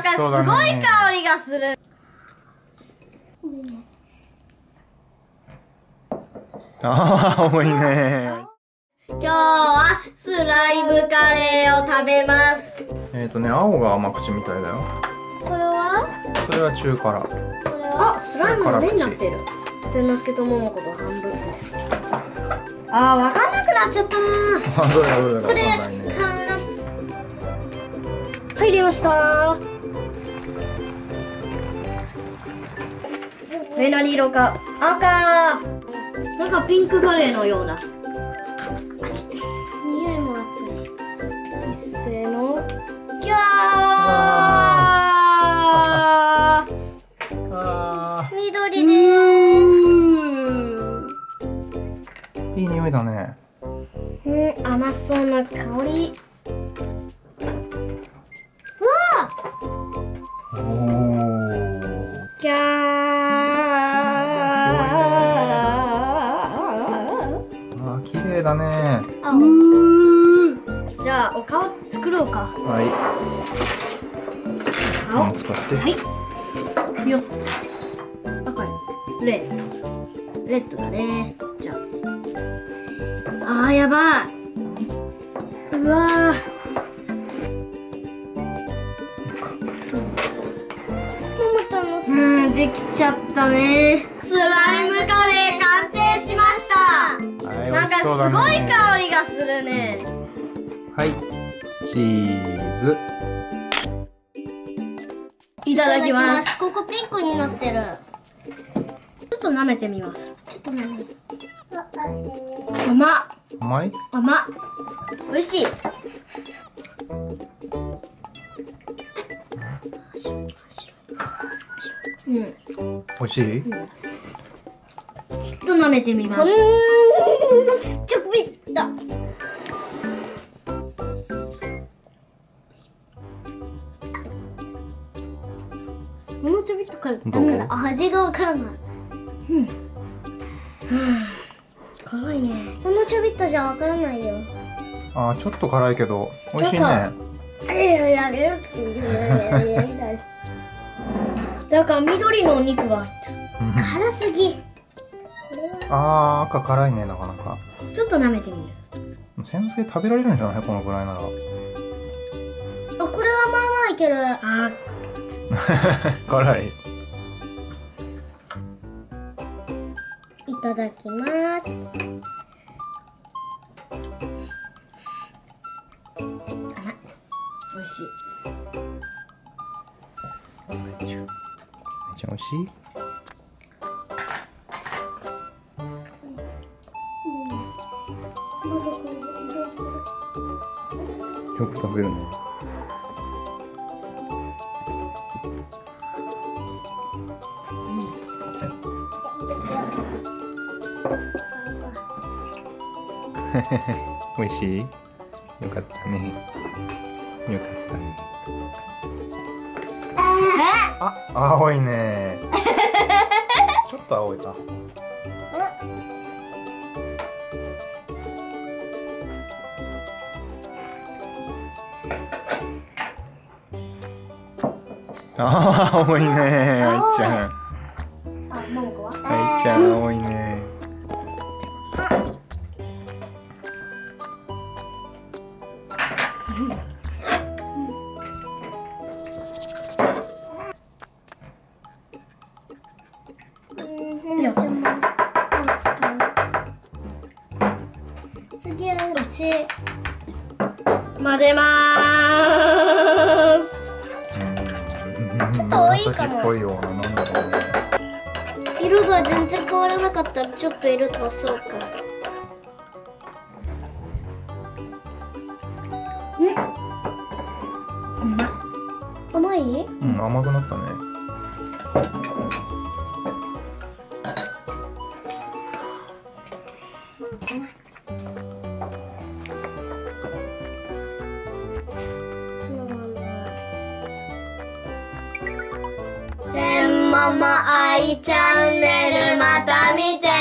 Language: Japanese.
かすごい香りがする。 ああ、多いね。 今日はスライムカレーを食べます。 青が甘口みたいだよ。 これは？ それは中辛。 これは？あ、スライムの目になってる。千之助と桃子と半分。あー、わかんなくなっちゃったなー。 あ、どれだどれだかわかんこれ、 ないね。 入れましたー。何色か？赤。なんかピンクカレーのような。あち。匂いも熱い。一斉の。キャー。緑でーす。 いい匂いだね。 甘そうな香り。わおお。 ー。キャー。 綺麗だね。 じゃあお顔作ろうか。 はい。 顔使って。 はい。4つ。赤い。レッドだね。じゃあ。やばい。うわー。できちゃったね。スライムカレー完成しました。 はい、 なんかすごい香りがするね。 はい、チーズ。 いただきます。 ここピンクになってる。 ちょっと舐めてみます。 ちょっと何？ 甘っ。 甘い？ 甘っ。美味しい。 美味しい？ ちょっと舐めてみます。 すっちょびった。ものちょびっとからだから味がわからない。 辛いね。 ものちょびっとじゃわからないよ。 あー、ちょっと辛いけど美味しいね。 だから緑のお肉が入ってる。 辛すぎ。 あー、赤辛いね、なかなか。 ちょっと舐めてみる。 千之助食べられるんじゃない？このぐらいなら。 あ、これはまあまあいける。 辛い。 いただきます。 美味しい。 めっちゃ美味しい。よく食べるね。美味しい？よかったね。よかったね。あ、青いね。ちょっと青いか。ああ、青いね。愛ちゃん。愛ちゃん、青いね。 次はうち。 混ぜまーす。 ちょっと多いかも。 紫っぽいような、なんだろうね。 色が全然変わらなかったらちょっと色足そうか。甘い？ うん、甘くなったね。 ママ愛チャンネルまた見て